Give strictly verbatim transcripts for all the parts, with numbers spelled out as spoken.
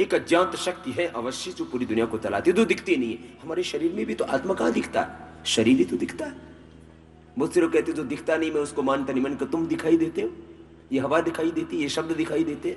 एक अज्ञात शक्ति है अवश्य जो पूरी दुनिया को चलाती है, तो दिखती नहीं है। हमारे शरीर में भी तो आत्मा कहां दिखता है, शरीर ही तो दिखता है। मुझसे लोग कहते जो दिखता नहीं मैं उसको मानता नहीं। मैंने कहा तुम दिखाई देते हो, ये हवा दिखाई देती, ये शब्द दिखाई देते,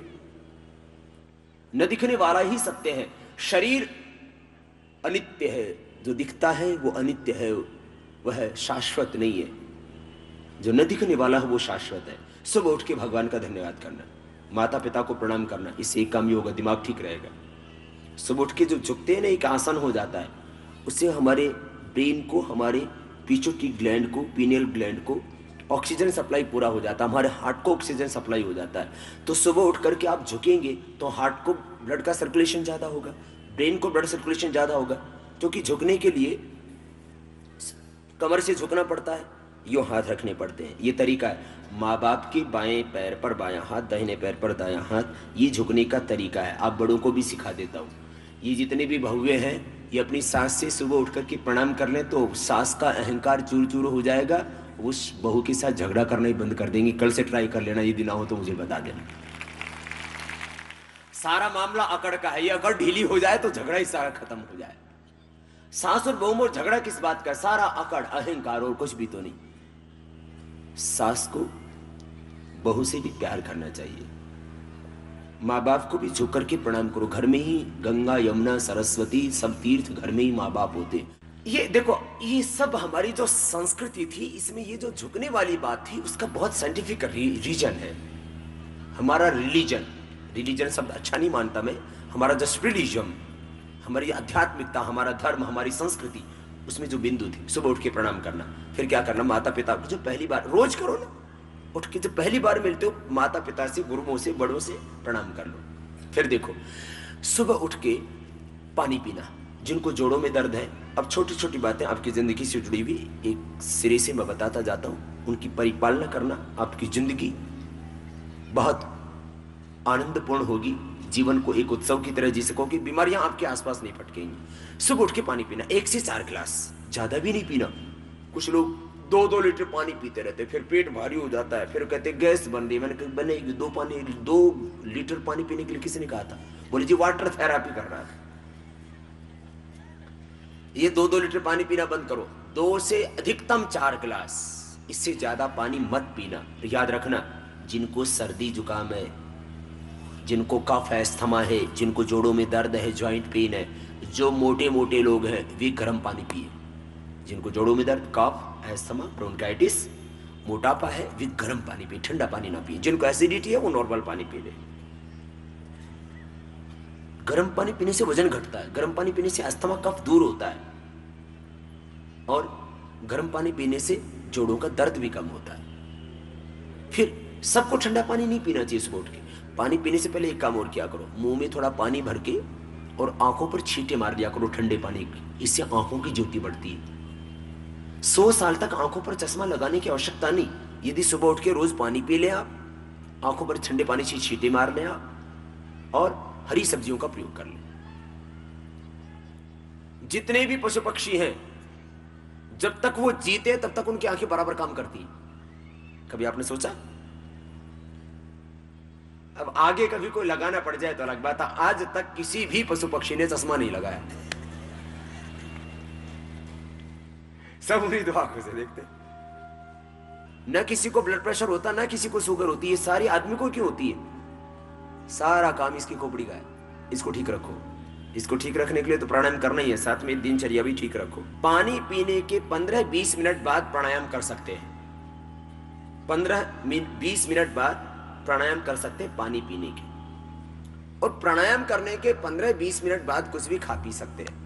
न दिखने वाला ही सत्य है। शरीर अनित्य है, जो दिखता है वो अनित्य है, वह शाश्वत नहीं है। जो न दिखने वाला है वो शाश्वत है। सुबह उठ के भगवान का धन्यवाद करना, माता पिता को प्रणाम करना, इससे एक काम ही होगा, दिमाग ठीक रहेगा। सुबह उठ के जो झुकते हैं ना, एक आसन हो जाता है, उससे हमारे ब्रेन को, हमारे पिट्यूटरी ग्लैंड को, पीनियल ग्लैंड को ऑक्सीजन सप्लाई पूरा हो जाता है, हमारे हार्ट को ऑक्सीजन सप्लाई हो जाता है। तो सुबह उठ करके आप झुकेंगे तो हार्ट को ब्लड का सर्कुलेशन ज़्यादा होगा, ब्रेन को ब्लड सर्कुलेशन ज़्यादा होगा, क्योंकि झुकने के लिए कमर से झुकना पड़ता है, यूँ हाथ रखने पड़ते हैं। ये तरीका है, माँ बाप के बाएं पैर पर बायां हाथ, दाहिने पैर पर दायां हाथ, ये झुकने का तरीका है। आप बड़ों को भी सिखा देता हूँ। ये जितने भी बहुए हैं, ये अपनी सास से सुबह उठ करके प्रणाम कर लें तो सास का अहंकार चूर चूर हो जाएगा, उस बहू के साथ झगड़ा करना ही बंद कर देंगे। कल से ट्राई कर लेना, यदि ना हो तो मुझे बता देना। सारा मामला अकड़ का है, ये अकड़ ढीली हो जाए तो झगड़ा ही सारा खत्म हो जाए। सास और बहू में झगड़ा किस बात का, सारा अकड़, अहंकार और कुछ भी तो नहीं। सास को बहू से भी प्यार करना चाहिए, माँ बाप को भी झुक करके प्रणाम करो। घर में ही गंगा यमुना सरस्वती सब तीर्थ घर में ही माँ बाप होते। ये देखो, ये सब हमारी जो संस्कृति थी, इसमें ये जो झुकने वाली बात थी उसका बहुत साइंटिफिक रीजन है। हमारा रिलीजन, रिलीजन शब्द अच्छा नहीं मानता मैं, हमारा जो स्पिरिटिज्म, हमारी आध्यात्मिकता, हमारा धर्म, हमारी संस्कृति, उसमें जो बिंदु थी सुबह उठ के प्रणाम करना। फिर क्या करना, माता पिता को जो पहली बार, रोज करो ना, उठ के जब पहली बार मिलते हो माता पिता से, गुरुओं से, बड़ों से प्रणाम कर लो। फिर देखो, सुबह उठ के पानी पीना। जिनको जोड़ों में दर्द है, अब छोटी छोटी बातें आपकी जिंदगी से जुड़ी हुई एक सिरे से मैं बताता जाता हूँ, उनकी परिपालना करना, आपकी जिंदगी बहुत आनंदपूर्ण होगी। जीवन को एक उत्सव की तरह जी सकोगे, बीमारियां आपके आसपास नहीं फटकेंगी। सुबह उठ के पानी पीना, एक से चार गिलास, ज्यादा भी नहीं पीना। कुछ लोग दो दो लीटर पानी पीते रहते, फिर पेट भारी हो जाता है, फिर कहते गैस बन रही। मैंने कहा बनेगी, दो पानी दो लीटर पानी पीने के लिए किसी ने कहा था? बोले जी वाटर थेरापी कर रहा था। ये दो दो लीटर पानी पीना बंद करो, दो से अधिकतम चार गिलास, इससे ज्यादा पानी मत पीना। तो याद रखना, जिनको सर्दी जुकाम है, जिनको कफ है, अस्थमा है, जिनको जोड़ों में दर्द है, ज्वाइंट पेन है, जो मोटे मोटे लोग हैं, वे गर्म पानी पिए। जिनको जोड़ों में दर्द, कफ, अस्थमा, ब्रोंकाइटिस, मोटापा है, वे गर्म पानी पिए, ठंडा पानी ना पिए। जिनको एसिडिटी है वो नॉर्मल पानी पी ले। गर्म पानी पीने से वजन घटता है, गर्म पानी पीने से अस्थमा कफ दूर होता है, और गर्म पानी पीने से जोड़ों का दर्द भी कम होता है। फिर सबको ठंडा पानी नहीं पीना चाहिए सुबह उठ के। पानी पीने से पहले एक काम और किया करो, मुंह में थोड़ा पानी भर के और आंखों पर छींटे मार दिया करो ठंडे पानी की, इससे आंखों की ज्योति बढ़ती है। सौ साल तक आंखों पर चश्मा लगाने की आवश्यकता नहीं, यदि सुबह उठ के रोज पानी पी ले आप, आंखों पर ठंडे पानी से छींटे मार ले आप, और हरी सब्जियों का प्रयोग कर ले। जितने भी पशु पक्षी हैं, जब तक वो जीते तब तक उनकी आंखें बराबर काम करती हैं। कभी आपने सोचा? अब आगे कभी कोई लगाना पड़ जाए तो अलग बात है। आज तक किसी भी पशु पक्षी ने चश्मा नहीं लगाया, सब उम्मीद आंखों से देखते। न किसी को ब्लड प्रेशर होता, न किसी को शुगर होती है। सारी आदमी को क्यों होती है? सारा काम इसकी खोपड़ी का है। इसको ठीक रखो। इसको ठीक रखने के लिए तो प्राणायाम करना ही है, साथ में दिनचर्या भी ठीक रखो। पानी पीने के पंद्रह बीस मिनट बाद प्राणायाम कर सकते हैं। पंद्रह बीस मिनट बाद प्राणायाम कर सकते हैं पानी पीने के, और प्राणायाम करने के पंद्रह बीस मिनट बाद कुछ भी खा पी सकते हैं।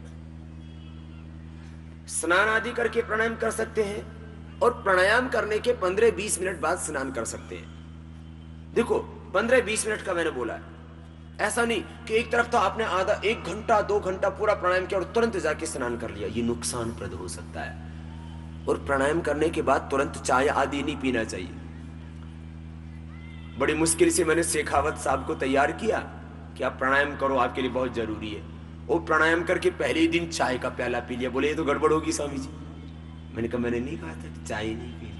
स्नान आदि करके प्राणायाम कर सकते हैं, और प्राणायाम करने के पंद्रह बीस मिनट बाद स्नान कर सकते हैं। देखो, पंद्रह बीस मिनट का मैंने बोला है, ऐसा नहीं कि एक तरफ तो आपने आधा एक घंटा दो घंटा पूरा प्राणायाम किया और तुरंत जाके स्नान कर लिया, ये नुकसानप्रद हो सकता है। और प्राणायाम करने के बाद तुरंत चाय आदि नहीं पीना चाहिए। बड़ी मुश्किल से मैंने शेखावत साहब को तैयार किया कि आप प्राणायाम करो, आपके लिए बहुत जरूरी है। वो प्राणायाम करके पहले ही दिन चाय का प्याला पी लिया। बोले ये तो गड़बड़ होगी स्वामी जी। मैंने कहा मैंने नहीं कहा था चाय नहीं पीनी,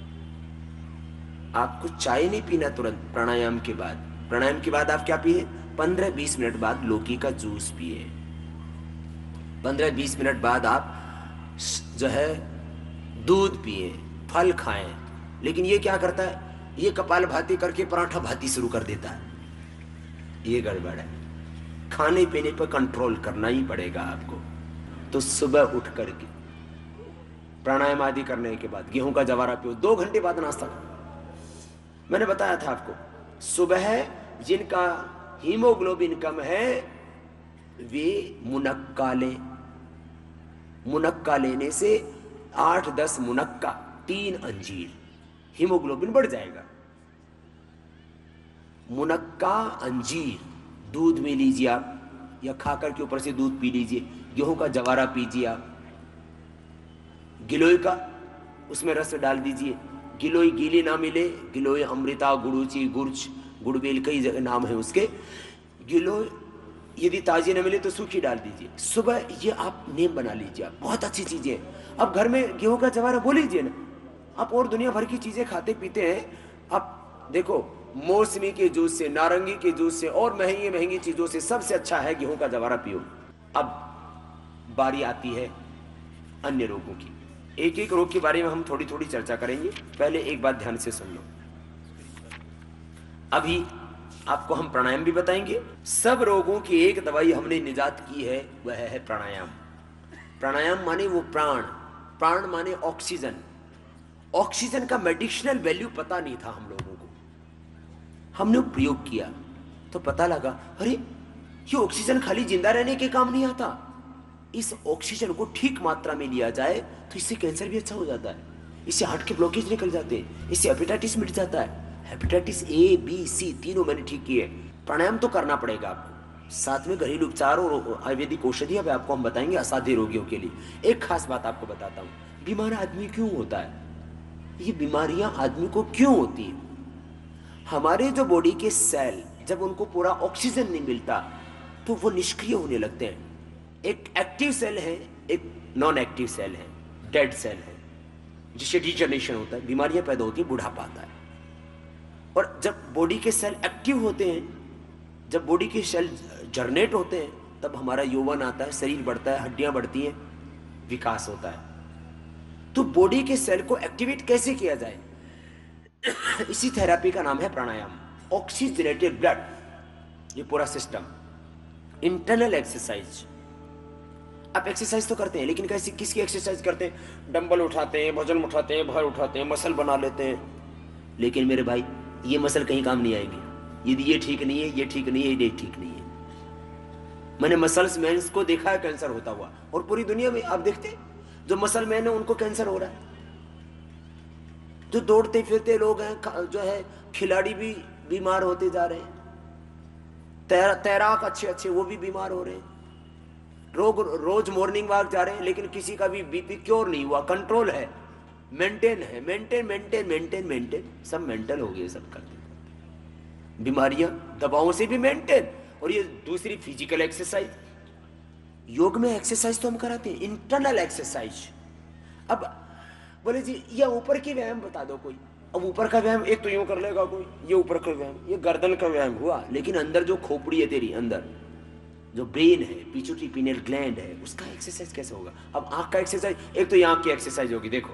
आपको चाय नहीं पीना तुरंत प्राणायाम के बाद। प्राणायाम के बाद आप क्या पिए? पंद्रह बीस मिनट बाद लौकी का जूस पिए। पंद्रह बीस मिनट बाद आप जो है दूध पिए, फल खाएं। लेकिन ये क्या करता है, ये कपाल भाती करके पराठा भाती शुरू कर देता है। ये गड़बड़ है। खाने पीने पर कंट्रोल करना ही पड़ेगा आपको। तो सुबह उठ करके प्राणायाम आदि करने के बाद गेहूं का जवारा पियो, दो घंटे बाद नाश्ता करो। मैंने बताया था आपको, सुबह जिनका हीमोग्लोबिन कम है वे मुनक्का लें। मुनक्का लेने से आठ दस मुनक्का, तीन अंजीर, हीमोग्लोबिन बढ़ जाएगा। मुनक्का अंजीर दूध में लीजिए आप, या खाकर के ऊपर से दूध पी लीजिए। गेहूं का जवारा पीजिए आप, गिलोय का उसमें रस डाल दीजिए। गिलोय गीली ना मिले, गिलोय अमृता, गुड़ूची, गुर्च, गुड़बेल कई जगह नाम है उसके। गिलोय यदि ताजी ना मिले तो सूखी डाल दीजिए। सुबह ये आप नेम बना लीजिए, आप बहुत अच्छी चीजें हैं। अब घर में गेहूं का जवारा बोल लीजिए ना आप, और दुनिया भर की चीजें खाते पीते हैं आप। देखो मौसमी के जूस से, नारंगी के जूस से और महंगी महंगी चीजों से सबसे अच्छा है गेहूं का जवारा पियो। अब बारी आती है अन्य रोगों की। एक एक रोग के बारे में हम थोड़ी थोड़ी चर्चा करेंगे। पहले एक बात ध्यान से सुन लो। अभी आपको हम प्राणायाम भी बताएंगे। सब रोगों की एक दवाई हमने निजात की है, वह है प्राणायाम। प्राणायाम माने वो प्राण, प्राण माने ऑक्सीजन। ऑक्सीजन का मेडिसिनल वैल्यू पता नहीं था हम लोगों को। हमने प्रयोग किया तो पता लगा, अरे ये ऑक्सीजन खाली जिंदा रहने के काम नहीं आता। इस ऑक्सीजन को ठीक मात्रा में लिया जाए तो इससे कैंसर भी अच्छा हो जाता है, इससे हार्ट के ब्लॉकेज निकल जाते हैं, इससे हेपेटाइटिस मिट जाता है। हेपेटाइटिस ए बी सी तीनों मैंने ठीक किए। प्राणायाम तो करना पड़ेगा आपको, साथ में घरेलू उपचार और आयुर्वेदिक औषधियां भी आपको हम बताएंगे असाध्य रोगियों के लिए। एक खास बात आपको बताता हूँ, बीमार आदमी क्यों होता है, ये बीमारियां आदमी को क्यों होती है। हमारे जो बॉडी के सेल, जब उनको पूरा ऑक्सीजन नहीं मिलता तो वो निष्क्रिय होने लगते हैं। एक एक्टिव सेल है, एक नॉन एक्टिव सेल है, डेड सेल है, जिससे डिजनरेशन होता है, बीमारियां पैदा होती है, बुढ़ापा आता है। और जब बॉडी के सेल एक्टिव होते हैं, जब बॉडी के सेल जर्नेट होते हैं, तब हमारा यौवन आता है, शरीर बढ़ता है, हड्डियां बढ़ती हैं, विकास होता है। तो बॉडी के सेल को एक्टिवेट कैसे किया जाए, इसी थेरेपी का नाम है प्राणायाम। ऑक्सीजनेटेड ब्लड, ये पूरा सिस्टम, इंटरनल एक्सरसाइज। आप एक्सरसाइज तो करते हैं, लेकिन कैसी किसकी एक्सरसाइज करते हैं, डंबल उठाते हैं, वजन उठाते हैं, भार उठाते हैं, मसल बना लेते हैं। लेकिन मेरे भाई ये मसल कहीं काम नहीं आएगी यदि ये ठीक नहीं है, ये ठीक नहीं है, ये ठीक नहीं है। मैंने मसल्स मैन को देखा है कैंसर होता हुआ, और पूरी दुनिया में आप देखते जो मसल मैन है उनको कैंसर हो रहा है। जो दौड़ते फिरते लोग हैं, जो है खिलाड़ी भी बीमार होते जा रहे हैं, तैरा, तैराक अच्छे अच्छे वो भी बीमार हो रहे हैं। रोग रोज मॉर्निंग वॉक जा रहे हैं, लेकिन किसी का भी बीपी क्योर नहीं हुआ, कंट्रोल है, मेंटेन है, मेंटेन मेंटेन मेंटेन मेंटेन, सब मेंटल हो गए, सब करते। बीमारियां दवाओं से भी मेंटेन। और ये दूसरी फिजिकल एक्सरसाइज, योग में एक्सरसाइज तो हम कराते हैं, इंटरनल एक्सरसाइज। अब बोले जी ये ऊपर की व्यायाम बता दो कोई। अब ऊपर का व्यायाम एक तो यूं कर लेगा कोई, ये ऊपर का व्यायाम, ये गर्दन का व्यायाम हुआ, लेकिन अंदर जो खोपड़ी है तेरी, अंदर जो ब्रेन है, पिट्यूटरी पिनियल ग्लैंड है, उसका एक्सरसाइज कैसे होगा। अब आंख का एक्सरसाइज, एक तो ये आंख की एक्सरसाइज होगी, देखो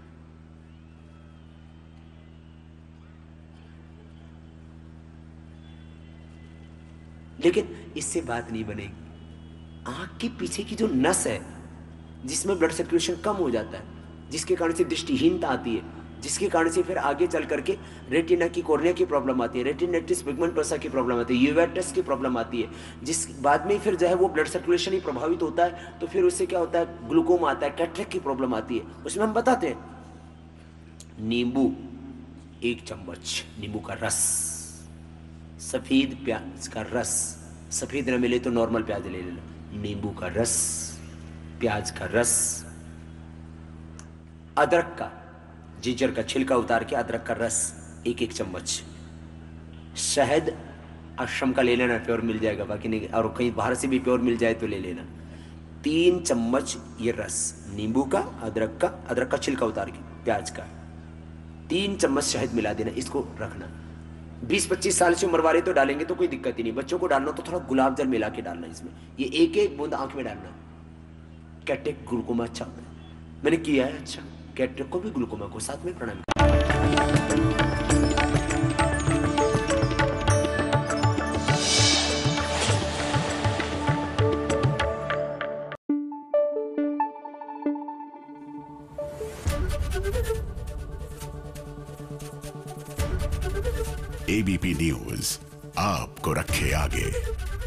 लेकिन इससे बात नहीं बनेगी। आंख के पीछे की जो नस है जिसमें ब्लड सर्कुलेशन कम हो जाता है, जिसके कारण से दृष्टिहीनता आती है, जिसके कारण से फिर आगे चल करके रेटिना की, कॉर्निया की प्रॉब्लम आती है, रेटिनाइटिस पिगमेंटोसा की प्रॉब्लम आती है, यूवेटिस की प्रॉब्लम आती है, जिस बाद में फिर जो है वो ब्लड सर्कुलेशन ही प्रभावित होता है, तो फिर उससे क्या होता है, ग्लूकोमा आता है, कैटरेक्ट की प्रॉब्लम आती है। उसमें हम बताते हैं नींबू एक चम्मच, नींबू का रस, सफेद प्याज का रस, सफेद न मिले तो नॉर्मल प्याज ले लेना, नींबू का रस, प्याज का रस, अदरक का, जिंजर का छिलका उतार के अदरक का रस एक एक चम्मच, शहद आश्रम का ले लेना, प्योर मिल जाएगा, बाकी नहीं, और कहीं बाहर से भी प्योर मिल जाए तो ले लेना। तीन चम्मच ये रस, नींबू का, अदरक का, अदरक का छिलका उतार के, प्याज का, तीन चम्मच शहद मिला देना, इसको रखना। बीस पच्चीस साल से उम्र वाले तो डालेंगे तो कोई दिक्कत ही नहीं, बच्चों को डालना तो थोड़ा गुलाब जल मिला के डालना इसमें, ये एक एक बूंद आंख में डालना। कैटेक ग्लूकोमा अच्छा मैंने किया है, अच्छा कैटेक को भी ग्लूकोमा को साथ में प्रणाम कर। एबीपी न्यूज आपको रखे आगे।